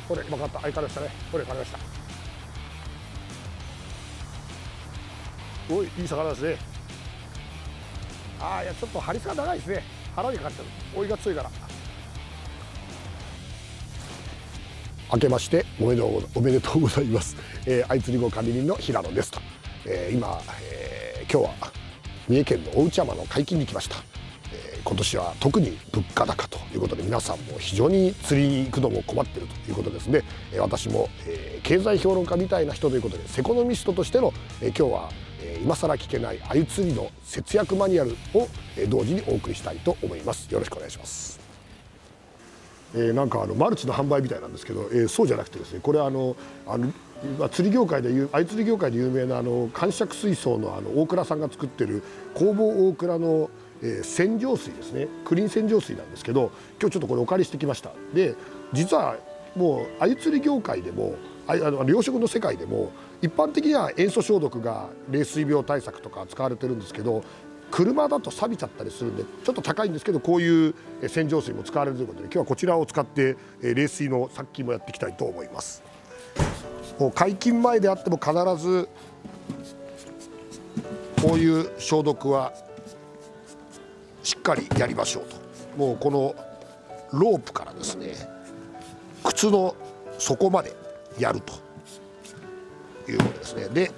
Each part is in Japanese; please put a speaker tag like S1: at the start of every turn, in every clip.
S1: これ分かった。相変わらしたね。これ分かりました。おい、いい魚ですね。ああ、いやちょっと張り差が長いですね。腹にかかっちゃう。追いが強いから。明けましておめでとうございます。相釣り号管理人の平野ですと。今日は三重県の大内山の解禁に来ました。今年は特に物価高ということで皆さんも非常に釣りに行くのも困っているということですね。私も経済評論家みたいな人ということでセコノミストとしての今日は今更聞けない鮎釣りの節約マニュアルを同時にお送りしたいと思います。よろしくお願いします。なんかマルチの販売みたいなんですけど、そうじゃなくてですね、これ釣り業界で鮎釣り業界で有名な感触水槽の大倉さんが作ってる工房大倉の洗浄水ですね。クリーン洗浄水なんですけど、今日ちょっとこれお借りしてきました。で実はもう鮎釣り業界でも養殖の世界でも一般的には塩素消毒が冷水病対策とか使われてるんですけど、車だと錆びちゃったりするんでちょっと高いんですけど、こういう洗浄水も使われるということで今日はこちらを使って冷水の殺菌もやっていきたいと思います。もう解禁前であっても必ずこういう消毒はしっかりやりましょうと。もうこのロープからですね、靴の底までやるということですね。で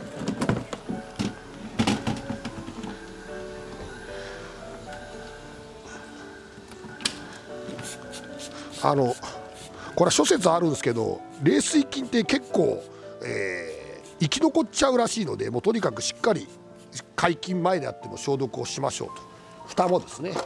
S1: これは諸説あるんですけど、冷水菌って結構、生き残っちゃうらしいので、もうとにかくしっかり解禁前であっても消毒をしましょうと。蓋もですね、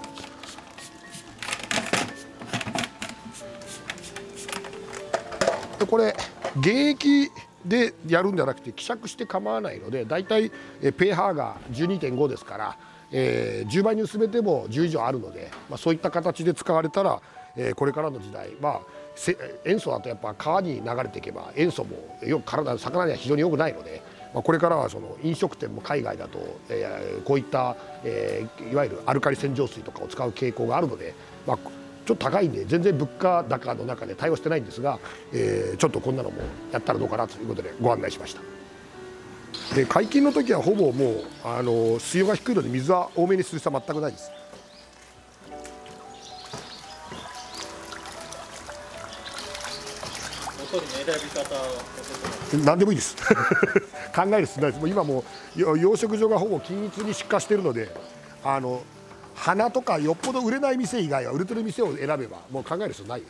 S1: でこれ原液でやるんじゃなくて希釈して構わないので、だいたいpH が 12.5 ですから、10倍に薄めても10以上あるので、そういった形で使われたらこれからの時代、塩素だとやっぱ川に流れていけば塩素も魚には非常に良くないので、これからはその飲食店も海外だと、こういった、いわゆるアルカリ洗浄水とかを使う傾向があるので、ちょっと高いんで全然物価高の中で対応してないんですが、ちょっとこんなのもやったらどうかなということでご案内しました。で解禁の時はほぼもう水温が低いので水は多めにする必要は全くないです。何でもいいです考える必要ないです。もう今もう養殖場がほぼ均一に出荷しているので、花とかよっぽど売れない店以外は売れてる店を選べばもう考える必要ないです。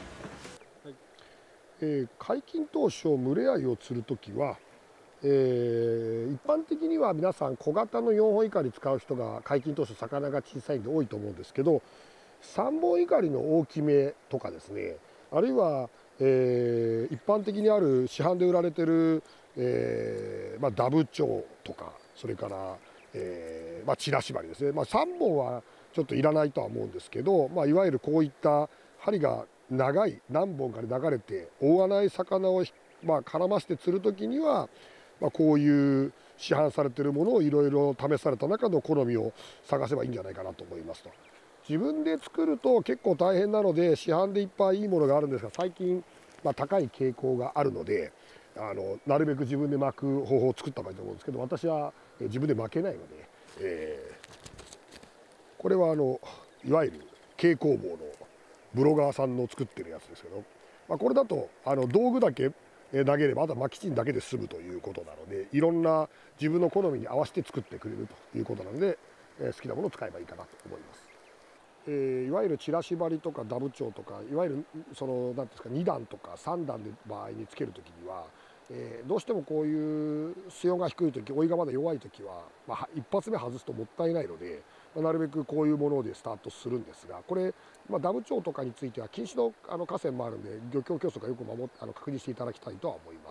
S1: 解禁当初群れ鮎を釣るときは、一般的には皆さん小型の4本いかり使う人が解禁当初魚が小さいんで多いと思うんですけど、3本いかりの大きめとかですね、あるいは一般的にある市販で売られてる、ダブチョウとか、それから、チラシ針ですね、3本はちょっといらないとは思うんですけど、いわゆるこういった針が長い何本かで流れて追わない魚を絡まして釣る時には、こういう市販されているものをいろいろ試された中の好みを探せばいいんじゃないかなと思いますと。自分で作ると結構大変なので市販でいっぱいいいものがあるんですが、最近高い傾向があるので、なるべく自分で巻く方法を作った方がいいと思うんですけど、私は自分で巻けないので、これはいわゆる蛍光棒のブロガーさんの作ってるやつですけど、これだと道具だけ投げればあとは巻き芯だけで済むということなので、いろんな自分の好みに合わせて作ってくれるということなので、好きなものを使えばいいかなと思います。いわゆるチラシ針とかダブチョウとか、いわゆるその何ですか2段とか3段で場合につける時には、どうしてもこういう水温が低い時、追いがまだ弱い時は、一発目外すともったいないので、なるべくこういうものでスタートするんですが、これ、ダブチョウとかについては禁止の河川もあるので、漁協競争がよく確認していただきたいとは思います。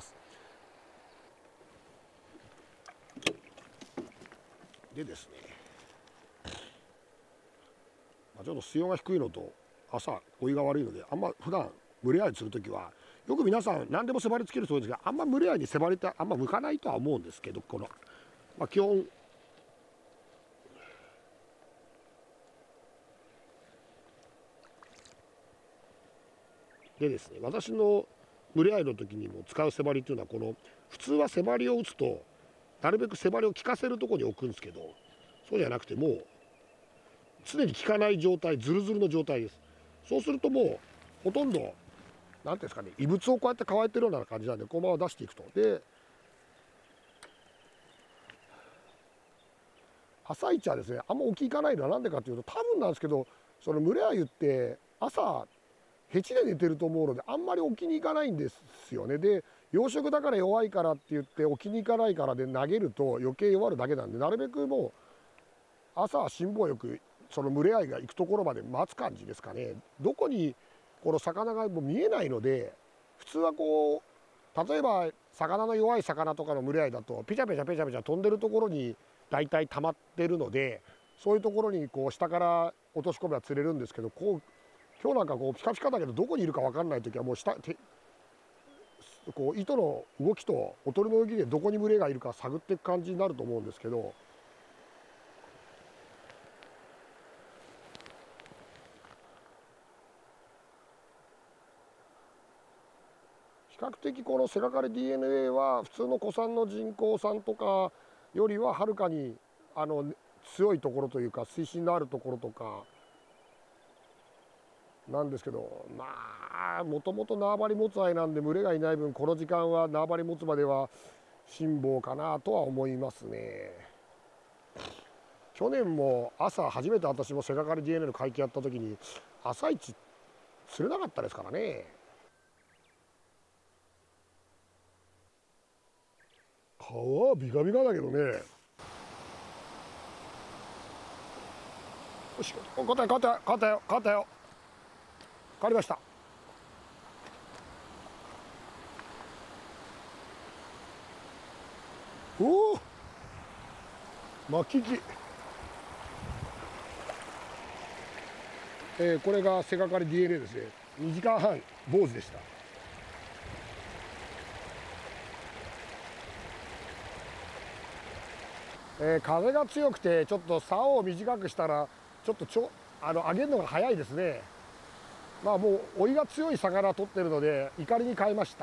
S1: でですね、ちょっと水温が低いのと朝追いが悪いので、あんま普段群れ合いする時はよく皆さん何でも縛りつけるそうですが、あんま群れ合いに縛りてあんま向かないとは思うんですけど、この基本でですね、私の群れ合いの時にも使う背張りっていうのは、この普通は背張りを打つとなるべく背張りを効かせるところに置くんですけど、そうじゃなくてもう常に効かない状態、ズルズルの状態です。そうするともうほとんど何ていうんですかね、異物をこうやって乾いてるような感じなんで、このまま出していくと。で朝一はですね、あんま起きいかないのは何でかというと、多分なんですけど、その群れアユって朝へちで寝てると思うので、あんまり起きに行かないんですよね。で養殖だから弱いからって言って起きに行かないからで投げると余計弱るだけなんで、なるべくもう朝は辛抱よくその群れアユが行くところまで待つ感じですかね。どこにこの魚がもう見えないので、普通はこう例えば魚の弱い魚とかの群れアユだとペチャペチャペチャペチャ飛んでるところに大体溜まってるので、そういうところにこう下から落とし込めば釣れるんですけど、こう今日なんかこうピカピカだけどどこにいるか分かんない時はもうこう糸の動きとおとりの動きでどこに群れがいるか探っていく感じになると思うんですけど、比較的この背がかり DNA は普通の古参の人工酸とかよりははるかに強いところというか水深のあるところとかなんですけど、まあもともと縄張り持つ愛なんで群れがいない分、この時間は縄張り持つまでは辛抱かなとは思いますね。去年も朝初めて私も背がかり DNA の会見やった時に朝一釣れなかったですからね。皮はビカビカだけどね。よし、勝ったよ勝ったよ勝ったよ勝ったよ、変わりました。おお、巻き木、これが背がかり DNA ですね。2時間半坊主でした。風が強くてちょっと竿を短くしたらちょっと上げるのが早いですね。まあもう追いが強い魚取ってるので怒りに変えました。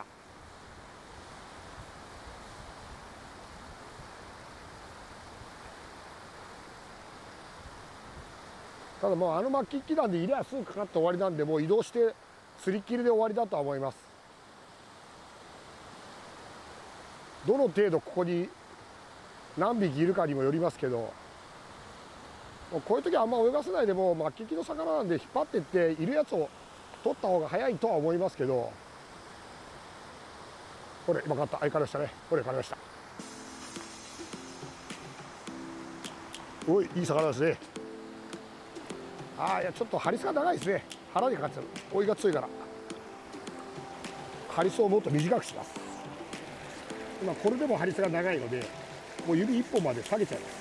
S1: ただもう巻き木なんで入れはすぐかかって終わりなんで、もう移動して釣りっきりで終わりだとは思います。どの程度ここに何匹いるかにもよりますけど、こういう時はあんま泳がせないでも巻き木の魚なんで引っ張っていっているやつを取った方が早いとは思いますけど、これ今買った相変わらしたね。これ買いました。おい、いい魚ですね。いやちょっとハリスが長いですね。腹でかかっちゃう、追いが強いから。ハリスをもっと短くします。今これでもハリスが長いのでもう指1本まで下げちゃいます。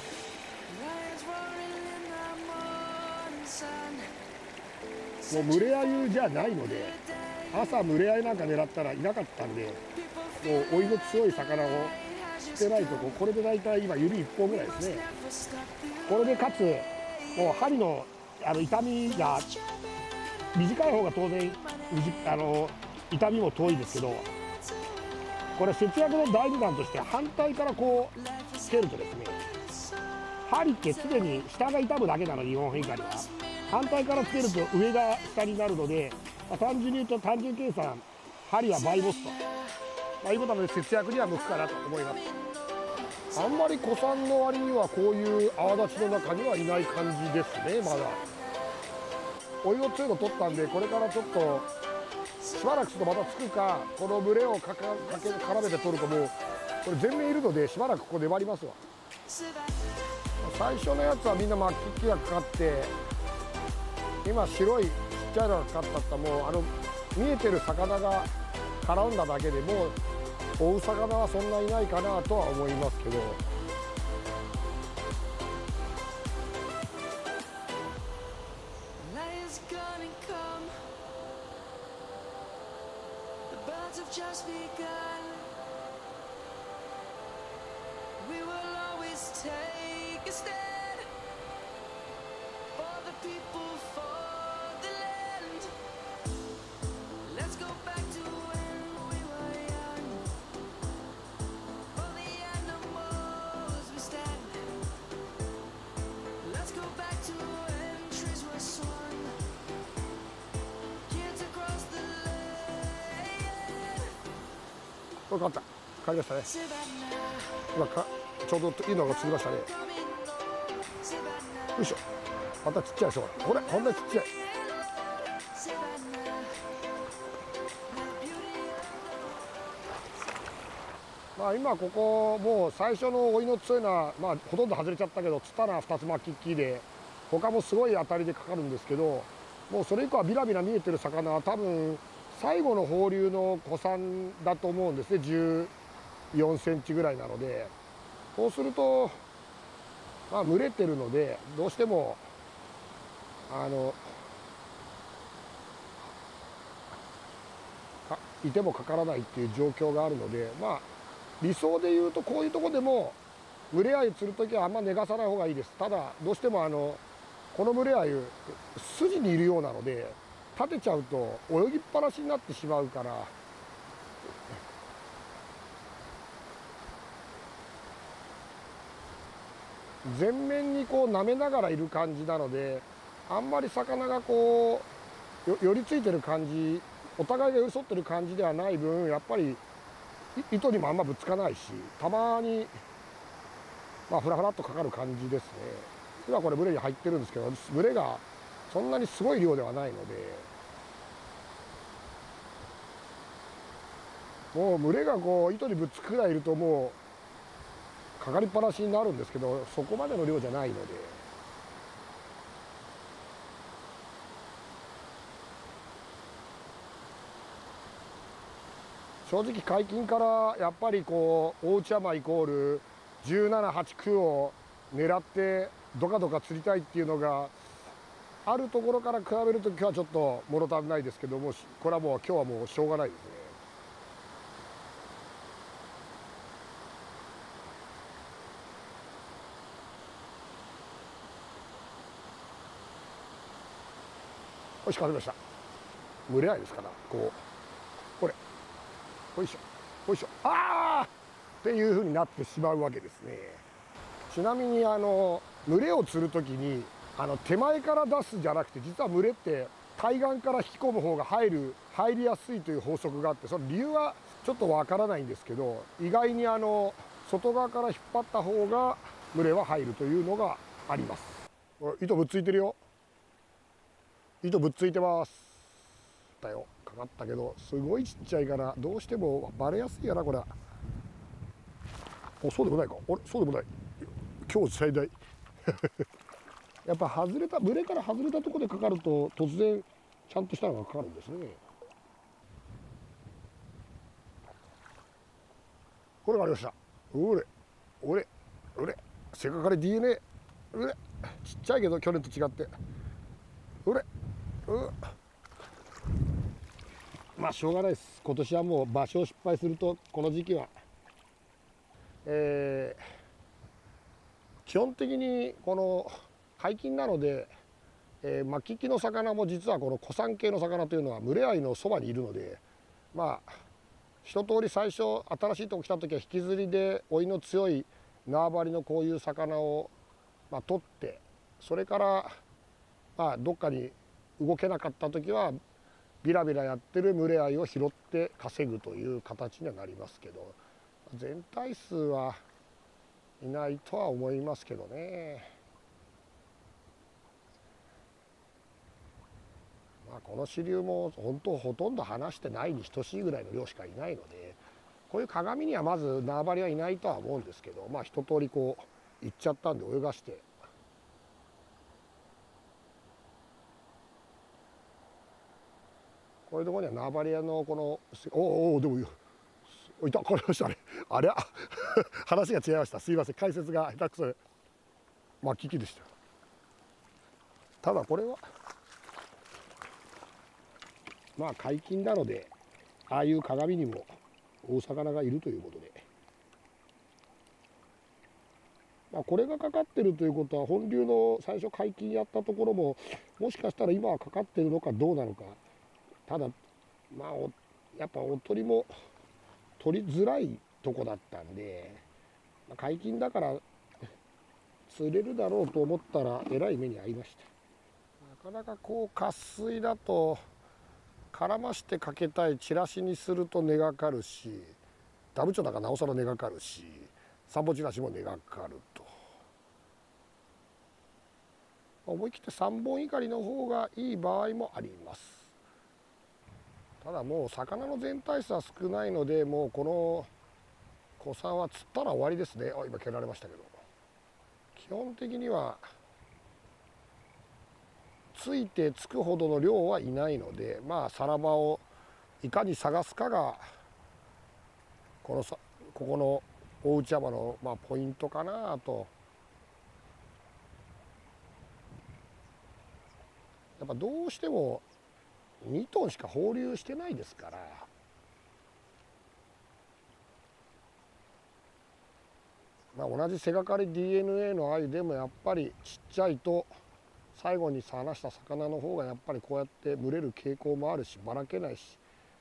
S1: もう群れアユじゃないので、朝群れアユなんか狙ったらいなかったんで、もう追いの強い魚をしてないとこれで大体今指1本ぐらいですね。これでかつもう針の痛みが短い方が当然痛みも遠いですけど、これ節約の第2弾として反対からこうつけるとですね、針って常に下が痛むだけなので、4本以下には反対からつけると上が下になるので、単純に言うと単純計算針は倍持つと、いうことなので節約には向くかなと思います。あんまり古参の割にはこういう泡立ちの中にはいない感じですね。まだお湯を強いの取ったんで、これからちょっとしばらくするとまたつくか、この群れを絡めて取るともうこれ全面いるのでしばらくここ粘りますわ。最初のやつはみんな巻き木がかかって、今白いちっちゃいのがかかったったらもう見えてる魚が絡んだだけでもう追う魚はそんないないかなとは思いますけど。
S2: Just begun. We will always take a stand for the people, for the land.
S1: これ勝った。帰りましたね。今ちょうどいいのが釣りましたね。よいしょ。またちっちゃいでしょ。これこんなちっちゃい。まあ今ここもう最初の追いの強いのはまあほとんど外れちゃったけど、つったら2つ巻きっきりで、他もすごい当たりでかかるんですけど、もうそれ以降はビラビラ見えてる魚は多分最後の放流の子さんだと思うんですね。14センチぐらいなので、そうするとまあ群れてるのでどうしてもいてもかからないっていう状況があるので、まあ理想でいうとこういうとこでも群れ鮎釣るときはあんま寝かさない方がいいです。ただどうしてもこの群れ鮎筋にいるようなので立てちゃうと泳ぎっぱなしになってしまうから、全面にこう舐めながらいる感じなので、あんまり魚がこう寄りついてる感じ、お互いが寄り添ってる感じではない分、やっぱり糸にもあんまぶつかないし、たまにまあフラフラっとかかる感じですね。今これ群れに入ってるんですけど、群れがそんなにすごい量ではないので、もう群れがこう糸にぶつくらいいるともうかかりっぱなしになるんですけど、そこまでの量じゃないので。正直解禁からやっぱりこう大内山イコール17、8、9を狙ってドカドカ釣りたいっていうのがあるところから比べると今日はちょっと物足りないですけども、これはもう今日はもうしょうがないですね。よし、かかりました。群れないですからこうこれよいしょよいしょ、ああっていうふうになってしまうわけですね。ちなみに群れを釣るときに手前から出すじゃなくて、実は群れって対岸から引き込む方が入りやすいという法則があって、その理由はちょっとわからないんですけど、意外に外側から引っ張った方が群れは入るというのがあります。糸ぶっついてるよ。糸ぶっついてます。だよ、かかったけどすごいちっちゃいからどうしてもバレやすいやなこれ。お、そうでもないか。あれ、そうでもない。今日最大やっぱ外れた群れから外れたところでかかると突然ちゃんとしたのがかかるんですね。これがありました。うれうれうれ、せっかかれ DNA うれ、ちっちゃいけど去年と違ってうれまあしょうがないです。今年はもう場所を失敗するとこの時期は、基本的にこの解禁なので、巻き木の魚も実はこの古産系の魚というのは群れ合いのそばにいるので、まあ一通り最初新しいとこ来た時は引きずりで追いの強い縄張りのこういう魚を取って、それからどっかに動けなかった時はビラビラやってる群れ合いを拾って稼ぐという形にはなりますけど、全体数はいないとは思いますけどね。この支流も本当ほとんど離してないに等しいぐらいの量しかいないので、こういう鏡にはまず縄張りはいないとは思うんですけど、一通りこう行っちゃったんで泳がして、こういうところには縄張り屋のこのでもいた、これましたね。あれ話が違いました。すいません、解説が下手くそで巻き木でした。ただこれは解禁なので、ああいう鏡にも大魚がいるということで、これがかかってるということは本流の最初解禁やったところももしかしたら今はかかってるのかどうなのか。ただやっぱおとりも取りづらいとこだったんで、解禁だから釣れるだろうと思ったらえらい目に遭いました。なかなかこう渇水だと絡ましてかけたいチラシにすると根がかるし、 ダブチョウだからなおさら根がかるし、サンボチラシも根がかると。思い切って3本怒りの方がいい場合もあります。ただもう魚の全体数は少ないので、もうこの子さんは釣ったら終わりですね。あ、今蹴られましたけど、基本的にはついてつくほどの量はいないので、まあさらばをいかに探すかがここの大内山のポイントかなと。やっぱどうしても2トンしか放流してないですから、同じ背がかり DNA の鮎でもやっぱりちっちゃいと最後に離した魚の方がやっぱりこうやって群れる傾向もあるし、ばらけないし。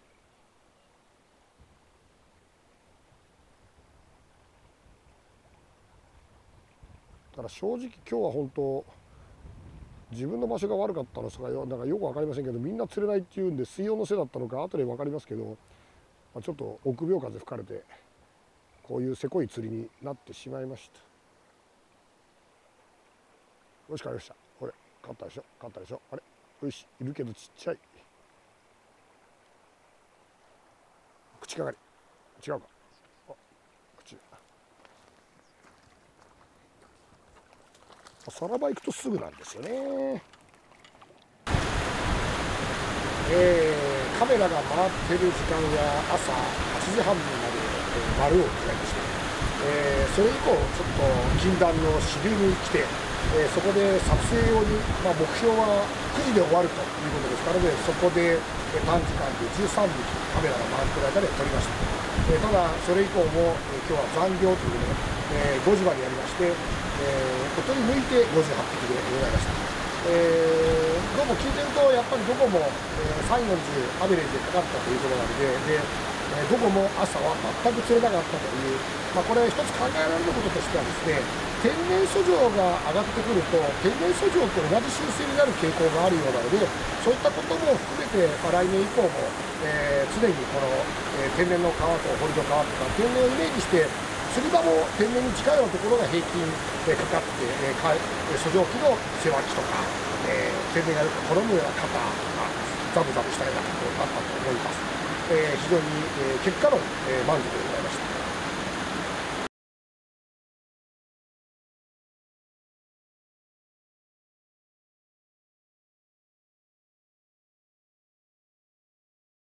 S1: だから正直今日は本当自分の場所が悪かったのかなんかよく分かりませんけど、みんな釣れないっていうんで水温のせいだったのか後で分かりますけど、ちょっと臆病風吹かれてこういうせこい釣りになってしまいました。よしかりました。これ勝ったでしょ、勝ったでしょ。あれ、よし、いるけどちっちゃい。口かかり違うか。口さらば行くとすぐなんですよね。カメラが回ってる時間は朝8時半まで、丸を使いました。それ以降ちょっと禁断の支流に来て、そこで撮影用に、目標は9時で終わるということですからね、そこで、短時間で13匹カメラが回ってる間で撮りました。ただそれ以降も、今日は残業ということで、5時までやりまして、おとり抜いて58匹でございました。どうも聞いてるとやっぱりどこも、3、40アベレージでかかったということなので、どこも朝は全く釣れなかったという、これ一つ考えられることとしてはですね、天然遡上が上がってくると天然遡上と同じ習性になる傾向があるようなので、そういったことも含めて、来年以降も、常にこの、天然の川と堀の川とか天然をイメージして釣り場も天然に近いようなところが平均かかって、遡上機の背脇とか、天然がよく好むような肩がザブザブしたようなことになったと思います。非常に、結果の、満足でございました。